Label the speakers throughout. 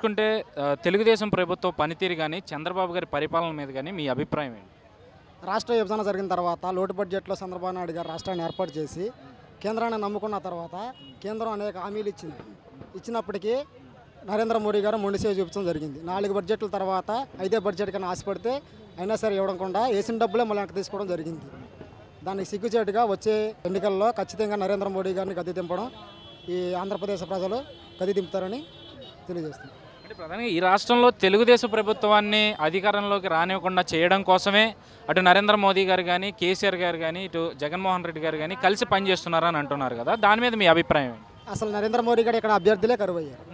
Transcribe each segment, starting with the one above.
Speaker 1: చూసుకుంటే తెలుగుదేశం ప్రభుత్వ పనితీరు కానీ చంద్రబాబు గారి పరిపాలన మీద కానీ మీ అభిప్రాయం ఏంటి?
Speaker 2: రాష్ట్ర విభజన జరిగిన తర్వాత లోటు బడ్జెట్లో చంద్రబాబు నాయుడు గారు రాష్ట్రాన్ని ఏర్పాటు చేసి కేంద్రాన్ని నమ్ముకున్న తర్వాత కేంద్రం అనేక హామీలు ఇచ్చినప్పటికీ నరేంద్ర మోడీ గారు మొండిసేవ చూపించడం జరిగింది. 4 బడ్జెట్ల తర్వాత 5వ బడ్జెట్ కన్నా ఆశపడితే అయినా సరే ఇవ్వకుండా వేసిన డబ్బులే మళ్ళీ వెనక్కి తీసుకోవడం జరిగింది. దానికి సిగ్గుచేటుగా వచ్చే ఎన్నికల్లో ఖచ్చితంగా నరేంద్ర మోడీ గారిని గద్దె దింపడం ఈ ఆంధ్రప్రదేశ్ ప్రజలు గద్దె దింపుతారని తెలియజేస్తుంది.
Speaker 1: అంటే ప్రధానంగా ఈ రాష్ట్రంలో తెలుగుదేశం ప్రభుత్వాన్ని అధికారంలోకి రానివ్వకుండా చేయడం కోసమే అటు నరేంద్ర మోదీ గారు కానీ కేసీఆర్ గారు కానీ ఇటు జగన్మోహన్ రెడ్డి గారు కానీ కలిసి పనిచేస్తున్నారని అంటున్నారు కదా, దాని మీద మీ అభిప్రాయం ఏంటి?
Speaker 2: అసలు నరేంద్ర మోడీ గారు ఇక్కడ అభ్యర్థులే కరువయ్యారు.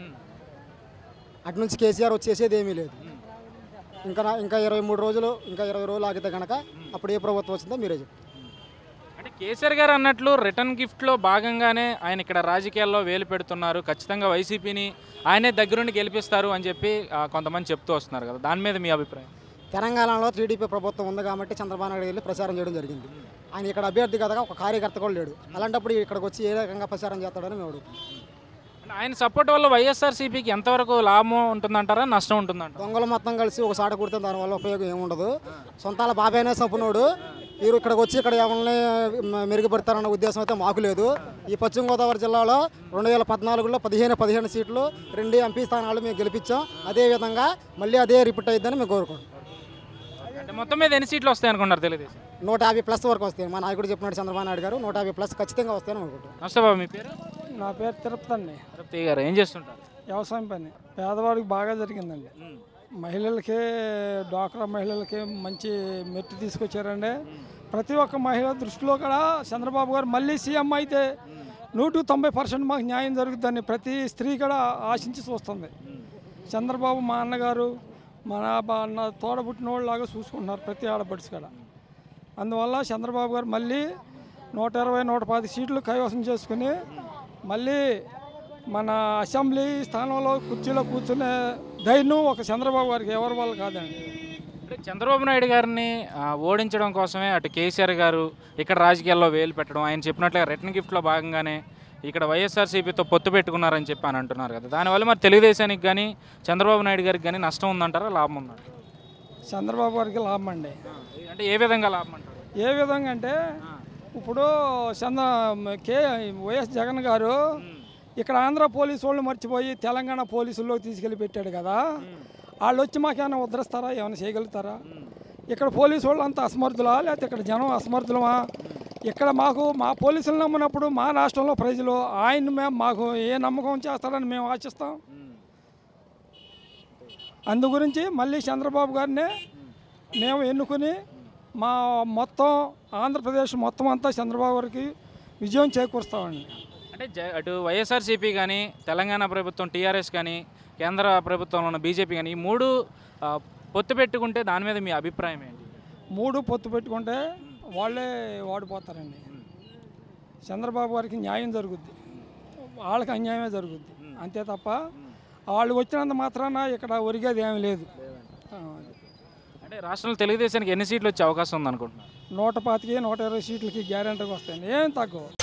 Speaker 2: అటు నుంచి కేసీఆర్ వచ్చేసేది ఏమీ లేదు. ఇంకా 23 రోజులు ఇంకా 20 రోజులు ఆగితే కనుక అప్పుడు ఏ ప్రభుత్వం వచ్చిందో మీరే చెప్పండి.
Speaker 1: అంటే కేసీఆర్ గారు అన్నట్లు రిటర్న్ గిఫ్ట్లో భాగంగానే ఆయన ఇక్కడ రాజకీయాల్లో వేలు పెడుతున్నారు, ఖచ్చితంగా వైసీపీని ఆయనే దగ్గరుండి గెలిపిస్తారు అని చెప్పి కొంతమంది చెప్తూ వస్తున్నారు కదా, దాని మీద మీ అభిప్రాయం?
Speaker 2: తెలంగాణలో టీడీపీ ప్రభుత్వం ఉంది కాబట్టి చంద్రబాబు నాయుడు వెళ్ళి ప్రచారం చేయడం జరిగింది. ఆయన ఇక్కడ అభ్యర్థి కదా, ఒక కార్యకర్త కూడా లేడు. అలాంటప్పుడు ఇక్కడికి వచ్చి ఏ రకంగా ప్రచారం చేస్తాడని మేము అడుగుతాం.
Speaker 1: ఆయన సపోర్ట్ వల్ల వైఎస్ఆర్సీపీకి ఎంతవరకు లాభం ఉంటుందంటారా, నష్టం ఉంటుందంటారా?
Speaker 2: దొంగలు మొత్తం కలిసి ఒక సాట కుడితే దానివల్ల ఉపయోగం ఏముండదు. సొంతాల బాబాయినే చంపునోడు వీరు ఇక్కడికి వచ్చి ఇక్కడ ఎవరిని మెరుగుపడతారన్న ఉద్దేశం అయితే మాకు లేదు. ఈ పశ్చిమ గోదావరి జిల్లాలో 2014లో 15 సీట్లు 2 ఎంపీ స్థానాలు మేము గెలిపించాం. అదేవిధంగా మళ్ళీ అదే రిపీట్ అయ్యిద్దని మేము కోరుకుంటాం.
Speaker 1: అంటే మొత్తం మీద ఎన్ని సీట్లు వస్తాయి అనుకున్నారు తెలుగుదేశం?
Speaker 2: 150+ వరకు వస్తాయి. మా నాయకుడు చెప్పినాడు చంద్రబాబు నాయుడు గారు 150+ ఖచ్చితంగా వస్తాయని అనుకుంటాం.
Speaker 1: నమస్తే బాబు, మీ పేరు?
Speaker 3: నా పేరు తిరుపతి అండి.
Speaker 1: తిరుపతి గారు ఏం చేస్తుంటారు?
Speaker 3: వ్యవసాయం పని. పేదవాడికి బాగా జరిగిందండి. మహిళలకి, డ్వాక్రా మహిళలకి మంచి మెట్టు తీసుకొచ్చారండి. ప్రతి ఒక్క మహిళ దృష్టిలో కూడా చంద్రబాబు గారు మళ్ళీ సీఎం అయితే 190% మాకు న్యాయం జరుగుతుందని ప్రతి స్త్రీ కూడా ఆశించి చూస్తుంది. చంద్రబాబు మా అన్నగారు, అన్న తోడబుట్టినోళ్ళలాగా చూసుకుంటున్నారు ప్రతి ఆడపడిచి కూడా. అందువల్ల చంద్రబాబు గారు మళ్ళీ 120-110 సీట్లు కైవసం చేసుకుని మళ్ళీ మన అసెంబ్లీ స్థానంలో కుర్చీలో కూర్చునే ధైర్యం ఒక చంద్రబాబు గారికి ఎవరి వల్ల కాదండి.
Speaker 1: అంటే చంద్రబాబు నాయుడు గారిని ఓడించడం కోసమే అటు కేసీఆర్ గారు ఇక్కడ రాజకీయాల్లో వేలు పెట్టడం, ఆయన చెప్పినట్లుగా రిటర్న్ గిఫ్ట్లో భాగంగానే ఇక్కడ వైఎస్ఆర్సీపీతో పొత్తు పెట్టుకున్నారని చెప్పి అని అంటున్నారు కదా, దానివల్ల మరి తెలుగుదేశానికి కానీ చంద్రబాబు నాయుడు గారికి కానీ నష్టం ఉందంటారా, లాభం ఉందంటారా?
Speaker 3: చంద్రబాబు గారికి లాభం అండి.
Speaker 1: అంటే ఏ విధంగా లాభం అంటారు?
Speaker 3: ఏ విధంగా అంటే ఇప్పుడు వైఎస్ జగన్ గారు ఇక్కడ ఆంధ్ర పోలీసు వాళ్ళు మర్చిపోయి తెలంగాణ పోలీసుల్లో తీసుకెళ్ళి పెట్టాడు కదా, వాళ్ళు వచ్చి మాకేమైనా ఉద్ధరిస్తారా, ఏమైనా చేయగలుగుతారా? ఇక్కడ పోలీసు వాళ్ళు అంత అసమర్థులా, లేకపోతే ఇక్కడ జనం అసమర్థులమా? ఇక్కడ మా పోలీసులు నమ్మినప్పుడు మా రాష్ట్రంలో ప్రజలు ఆయన మాకు ఏ నమ్మకం చేస్తారని మేము ఆశిస్తాం. అందు గురించి మళ్ళీ చంద్రబాబు గారిని మేము ఎన్నుకుని మా మొత్తం ఆంధ్రప్రదేశ్ మొత్తం అంతా చంద్రబాబు గారికి విజయం చేకూరుస్తామండి.
Speaker 1: అంటే అటు వైఎస్ఆర్సీపీ కానీ తెలంగాణ ప్రభుత్వం టీఆర్ఎస్ కానీ కేంద్ర ప్రభుత్వంలో ఉన్న బీజేపీ కానీ ఈ 3 పొత్తు పెట్టుకుంటే దాని మీద మీ అభిప్రాయం ఏంటి?
Speaker 3: 3 పొత్తు పెట్టుకుంటే వాళ్ళే వాడిపోతారండి. చంద్రబాబు గారికి న్యాయం జరుగుద్ది, వాళ్ళకి అన్యాయమే జరుగుద్ది. అంతే తప్ప వాళ్ళు వచ్చినంత మాత్రాన ఇక్కడ ఒరిగేది ఏమీ లేదు.
Speaker 1: అంటే రాష్ట్రంలో తెలుగుదేశానికి ఎన్ని సీట్లు వచ్చే అవకాశం ఉందనుకుంటున్నారు?
Speaker 3: 125-120 సీట్లకి గ్యారెంటీగా వస్తాయండి, ఏం తక్కువ.